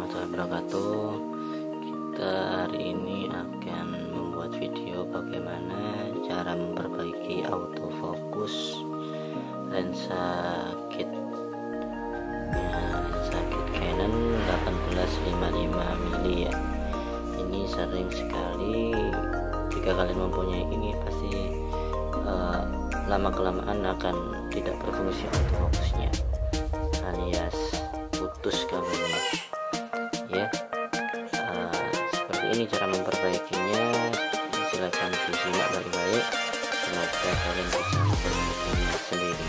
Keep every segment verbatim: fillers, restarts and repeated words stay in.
warahmatullahi wabarakatuh. Kita hari ini akan membuat video bagaimana cara memperbaiki autofocus lensa kit ya, lensa kit Canon delapan belas lima puluh lima milimeter ya. Ini sering sekali jika kalian mempunyai ini pasti uh, lama kelamaan akan tidak berfungsi autofocusnya alias putus kabelnya ya. Uh, seperti ini cara memperbaikinya, silakan disimak baik-baik, semoga kalian bisa memperbaikinya sendiri.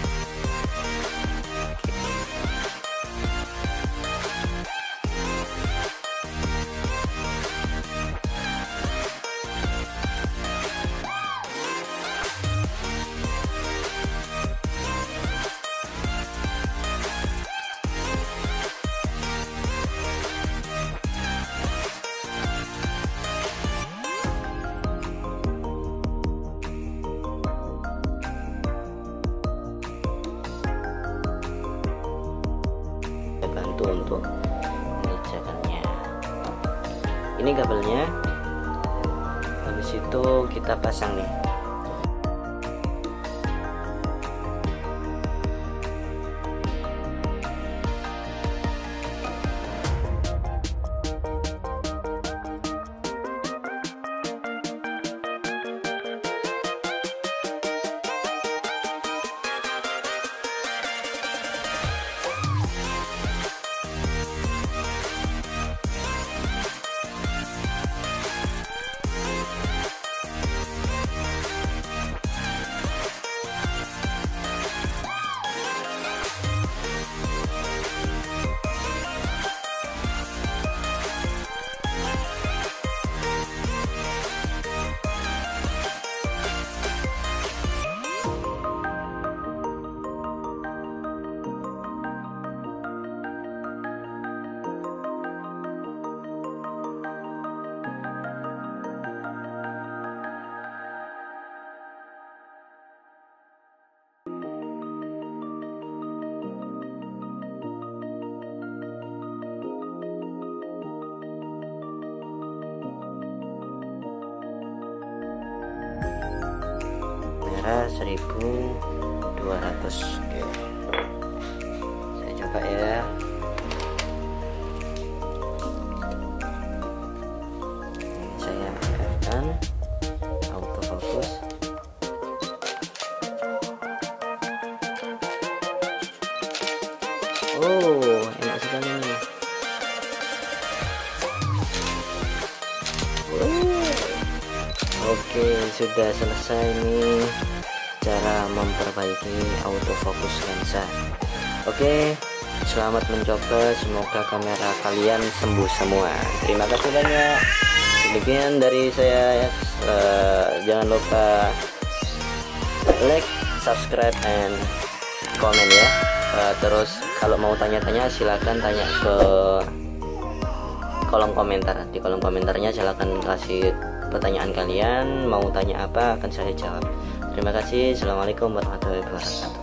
Bantu untuk mengerjakannya. Ini kabelnya, habis itu kita pasang nih. seribu dua ratus. Oke, saya coba ya. Ini saya aktifkan autofocus. Oh, enak sekali nih. Oke, sudah selesai nih cara memperbaiki autofocus lensa. Oke, selamat mencoba, semoga kamera kalian sembuh semua. Terima kasih banyak. Demikian dari saya, uh, jangan lupa like, subscribe, and komen ya. Uh, terus kalau mau tanya-tanya silahkan tanya ke kolom komentar. Di kolom komentarnya silahkan kasih pertanyaan kalian, mau tanya apa akan saya jawab. Terima kasih. Assalamualaikum warahmatullahi wabarakatuh.